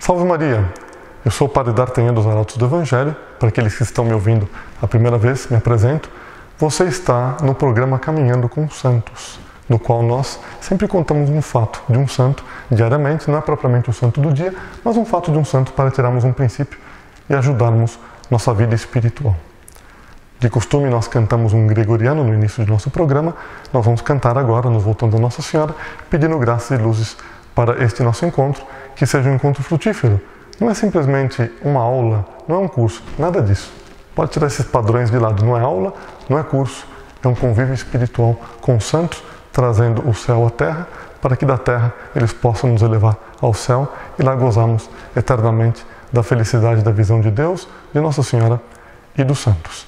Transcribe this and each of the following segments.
Salve Maria! Eu sou o Padre D'Artagnan dos Arautos do Evangelho. Para aqueles que estão me ouvindo a primeira vez, me apresento. Você está no programa Caminhando com os Santos, no qual nós sempre contamos um fato de um santo diariamente, não é propriamente o santo do dia, mas um fato de um santo para tirarmos um princípio e ajudarmos nossa vida espiritual. De costume, nós cantamos um gregoriano no início do nosso programa. Nós vamos cantar agora, nos voltando a Nossa Senhora, pedindo graças e luzes para este nosso encontro, que seja um encontro frutífero. Não é simplesmente uma aula, não é um curso, nada disso. Pode tirar esses padrões de lado. Não é aula, não é curso, é um convívio espiritual com os santos, trazendo o céu à terra, para que da terra eles possam nos elevar ao céu e lá gozarmos eternamente da felicidade da visão de Deus, de Nossa Senhora e dos santos.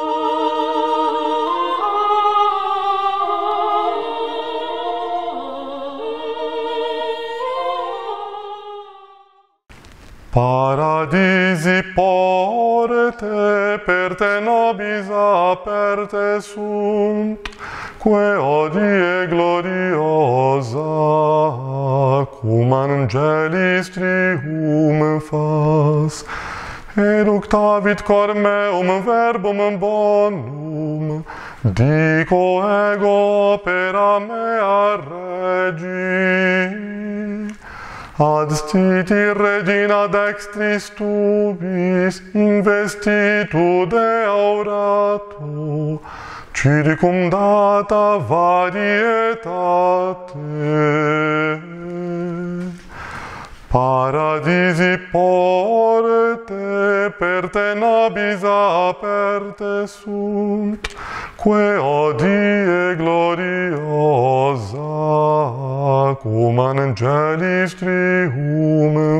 Paradisi porte per te nobis aperte sunt, que odie gloriosa, cum angelis trium fas, eructavit cor meum verbum bonum, dico ego opera mea Regi. Adstiti regina dextris tubis, investitu de aurato, circum data varietate. Paradisi porte per te nobis aperte sunt, que odie gloriosa, cum angelis trium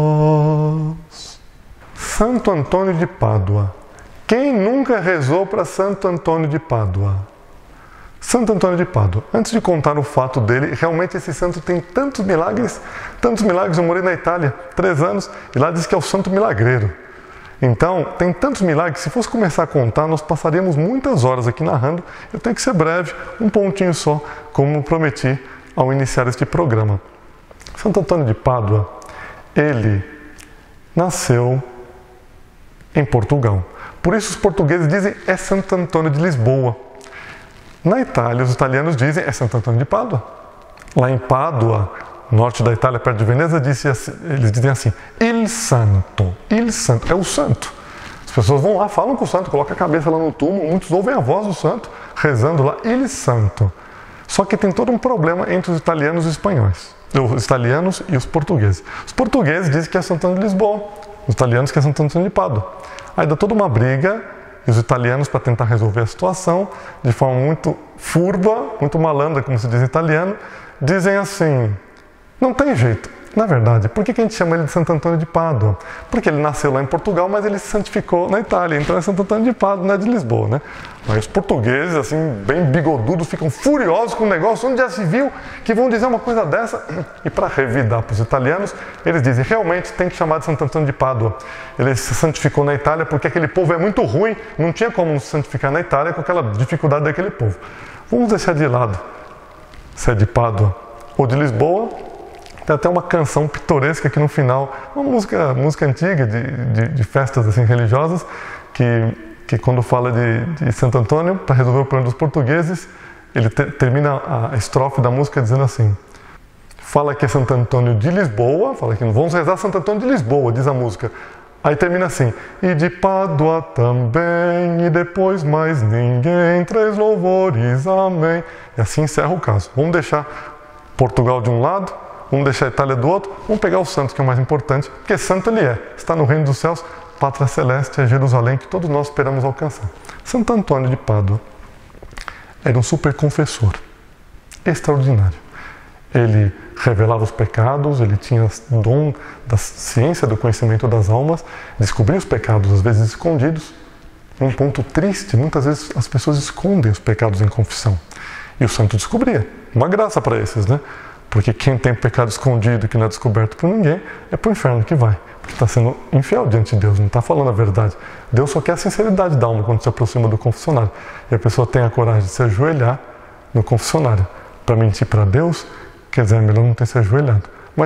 fas. Santo Antônio de Pádua. Quem nunca rezou para Santo Antônio de Pádua? Santo Antônio de Pádua. Antes de contar o fato dele, realmente esse santo tem tantos milagres. Eu morei na Itália 3 anos e lá diz que é o santo milagreiro. Então, tem tantos milagres, se fosse começar a contar, nós passaríamos muitas horas aqui narrando. Eu tenho que ser breve, um pontinho só, como prometi ao iniciar este programa. Santo Antônio de Pádua, ele nasceu em Portugal. Por isso os portugueses dizem é Santo Antônio de Lisboa. Na Itália, os italianos dizem é Santo Antônio de Pádua. Lá em Pádua, norte da Itália, perto de Veneza, eles dizem assim, il santo, é o santo. As pessoas vão lá, falam com o santo, colocam a cabeça lá no túmulo, muitos ouvem a voz do santo, rezando lá, il santo. Só que tem todo um problema entre os italianos e os espanhóis, os italianos e os portugueses. Os portugueses dizem que é Santo Antônio de Lisboa, os italianos que é Santo Antônio de Pádua. Aí dá toda uma briga, e os italianos, para tentar resolver a situação, de forma muito furba, muito malandra, como se diz em italiano, dizem assim, não tem jeito. Na verdade, por que a gente chama ele de Santo Antônio de Pádua? Porque ele nasceu lá em Portugal, mas ele se santificou na Itália, então é Santo Antônio de Pádua, não é de Lisboa, né? Aí os portugueses, assim, bem bigodudos, ficam furiosos com o negócio, onde já se viu que vão dizer uma coisa dessa? E para revidar para os italianos, eles dizem, realmente tem que chamar de Santo Antônio de Pádua. Ele se santificou na Itália porque aquele povo é muito ruim, não tinha como se santificar na Itália com aquela dificuldade daquele povo. Vamos deixar de lado se é de Pádua ou de Lisboa. Tem até uma canção pitoresca aqui no final, uma música antiga de festas assim, religiosas, que quando fala de Santo Antônio, para resolver o problema dos portugueses, ele termina a estrofe da música dizendo assim, fala que é Santo Antônio de Lisboa, fala que vamos rezar Santo Antônio de Lisboa, diz a música. Aí termina assim, e de Pádua também, e depois mais ninguém, 3 louvores, amém. E assim encerra o caso. Vamos deixar Portugal de um lado, vamos deixar a Itália do outro, vamos pegar o santo, que é o mais importante, porque santo ele é, está no reino dos céus, pátria celeste, é Jerusalém, que todos nós esperamos alcançar. Santo Antônio de Pádua era um super confessor, extraordinário. Ele revelava os pecados, ele tinha o dom da ciência, do conhecimento das almas, descobria os pecados, às vezes escondidos. Um ponto triste, muitas vezes as pessoas escondem os pecados em confissão. E o santo descobria. Uma graça para esses, né? Porque quem tem pecado escondido que não é descoberto por ninguém, é para o inferno que vai. Porque está sendo infiel diante de Deus, não está falando a verdade. Deus só quer a sinceridade da alma quando se aproxima do confessionário. E a pessoa tem a coragem de se ajoelhar no confessionário. Para mentir para Deus, quer dizer, é melhor não ter se ajoelhado. Mas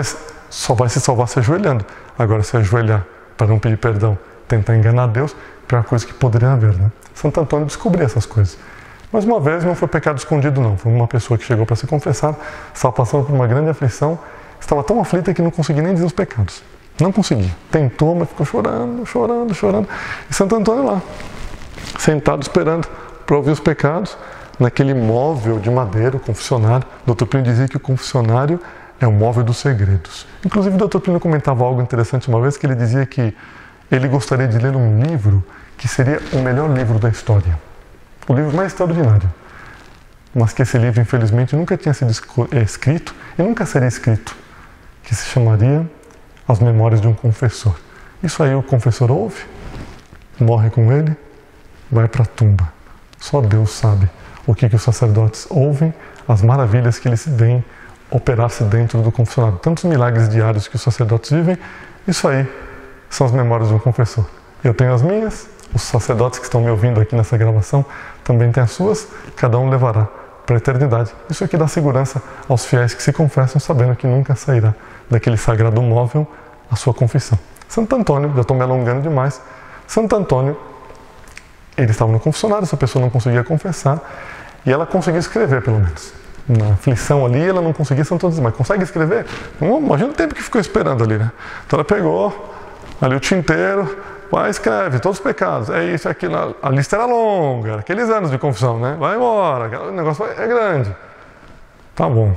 só vai se salvar se ajoelhando. Agora, se ajoelhar para não pedir perdão, tentar enganar Deus, a pior coisa que poderia haver, né? Santo Antônio descobriu essas coisas. Mas uma vez não foi pecado escondido, não. Foi uma pessoa que chegou para se confessar, estava passando por uma grande aflição, estava tão aflita que não conseguia nem dizer os pecados. Não conseguia. Tentou, mas ficou chorando, chorando, chorando. E Santo Antônio lá, sentado esperando para ouvir os pecados, naquele móvel de madeira, o confessionário. O Dr. Plínio dizia que o confessionário é o móvel dos segredos. Inclusive, o Dr. Plínio comentava algo interessante uma vez, que ele dizia que ele gostaria de ler um livro que seria o melhor livro da história. O livro mais extraordinário. Mas que esse livro, infelizmente, nunca tinha sido escrito e nunca seria escrito. Que se chamaria As Memórias de um Confessor. Isso aí o confessor ouve, morre com ele, vai para a tumba. Só Deus sabe o que os sacerdotes ouvem, as maravilhas que eles veem operar-se dentro do confessionário. Tantos milagres diários que os sacerdotes vivem, isso aí são as memórias de um confessor. Eu tenho as minhas, os sacerdotes que estão me ouvindo aqui nessa gravação também têm as suas, cada um levará para a eternidade. Isso aqui dá segurança aos fiéis que se confessam, sabendo que nunca sairá daquele sagrado móvel a sua confissão. Santo Antônio, já estou me alongando demais, Santo Antônio, ele estava no confessionário, essa pessoa não conseguia confessar, e ela conseguia escrever pelo menos. Na aflição ali, ela não conseguia, Santo Antônio dizia, mas consegue escrever? Imagina o tempo que ficou esperando ali, né? Então ela pegou ali o tinteiro, vai, escreve todos os pecados, é isso, é aquilo, a lista era longa, era aqueles anos de confissão, né? Vai embora, o negócio é grande. Tá bom.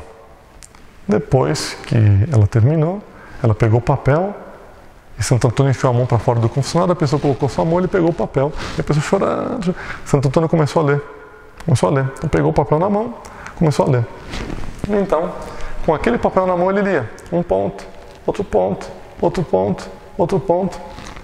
Depois que ela terminou, ela pegou o papel, e Santo Antônio enfiou a mão para fora do confessionário, a pessoa colocou sua mão, ele pegou o papel, e a pessoa chorando. Santo Antônio começou a ler. Então pegou o papel na mão, começou a ler. Então, com aquele papel na mão, ele lia um ponto, outro ponto, outro ponto, outro ponto.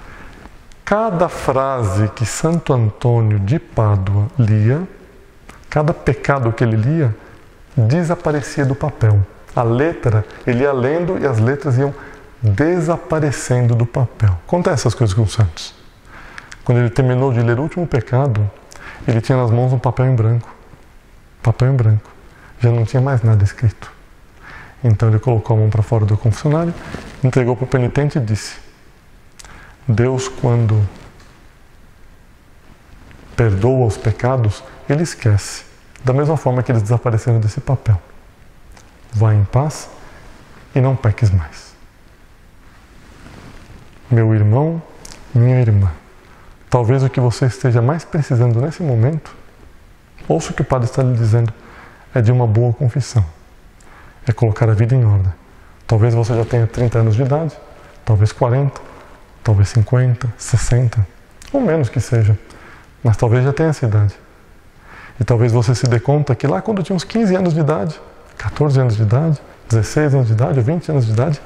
Cada frase que Santo Antônio de Pádua lia, cada pecado que ele lia, desaparecia do papel. A letra, ele ia lendo e as letras iam desaparecendo do papel. Acontece essas coisas com os santos. Quando ele terminou de ler o último pecado, ele tinha nas mãos um papel em branco. Papel em branco. Já não tinha mais nada escrito. Então ele colocou a mão para fora do confessionário, entregou para o penitente e disse: Deus, quando perdoa os pecados, Ele esquece. Da mesma forma que eles desapareceram desse papel. Vai em paz e não peques mais. Meu irmão, minha irmã, talvez o que você esteja mais precisando nesse momento, ouça o que o Padre está lhe dizendo, é de uma boa confissão. É colocar a vida em ordem. Talvez você já tenha 30 anos de idade, talvez 40, talvez 50, 60, ou menos que seja, mas talvez já tenha essa idade. E talvez você se dê conta que lá quando tinha uns 15 anos de idade, 14 anos de idade, 16 anos de idade ou 20 anos de idade,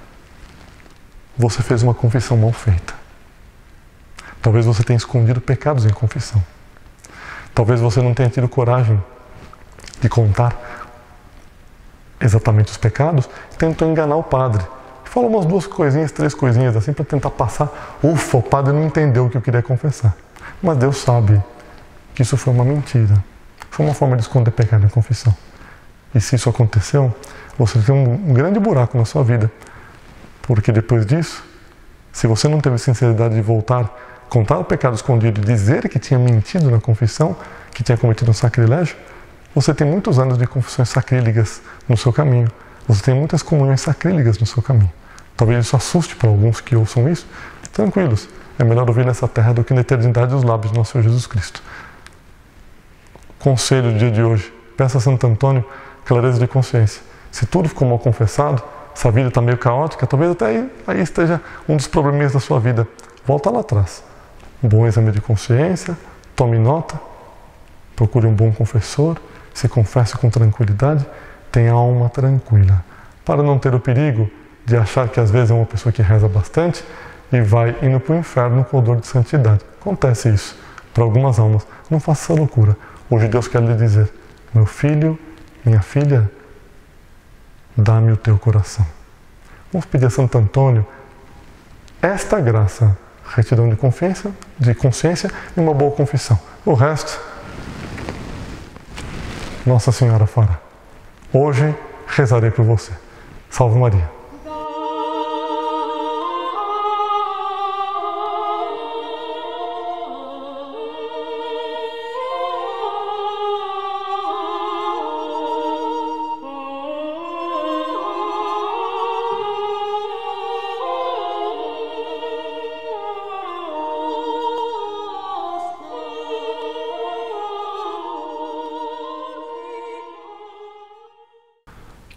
você fez uma confissão mal feita. Talvez você tenha escondido pecados em confissão. Talvez você não tenha tido coragem de contar exatamente os pecados e tentou enganar o padre. Falou umas 2 coisinhas, 3 coisinhas assim para tentar passar. Ufa, o padre não entendeu o que eu queria confessar. Mas Deus sabe que isso foi uma mentira. Foi uma forma de esconder pecado em confissão. E se isso aconteceu, você tem um grande buraco na sua vida. Porque depois disso, se você não teve sinceridade de voltar, contar o pecado escondido e dizer que tinha mentido na confissão, que tinha cometido um sacrilégio, você tem muitos anos de confissões sacrílegas no seu caminho. Você tem muitas comunhões sacrílegas no seu caminho. Talvez isso assuste para alguns que ouçam isso. Tranquilos, é melhor ouvir nessa terra do que na eternidade os lábios do nosso Senhor Jesus Cristo. Conselho do dia de hoje, peça a Santo Antônio clareza de consciência. Se tudo ficou mal confessado, se a vida está meio caótica, talvez até aí esteja um dos probleminhas da sua vida. Volta lá atrás. Um bom exame de consciência, tome nota, procure um bom confessor, se confesse com tranquilidade, tenha a alma tranquila, para não ter o perigo de achar que às vezes é uma pessoa que reza bastante e vai indo para o inferno com odor de santidade. Acontece isso para algumas almas. Não faça essa loucura. Hoje Deus quer lhe dizer: meu filho, minha filha, dá-me o teu coração. Vamos pedir a Santo Antônio esta graça, retidão de consciência e uma boa confissão. O resto, Nossa Senhora fará. Hoje rezarei por você. Salve Maria.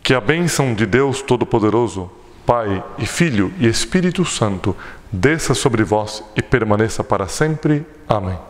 Que a bênção de Deus Todo-Poderoso, Pai e Filho e Espírito Santo, desça sobre vós e permaneça para sempre. Amém.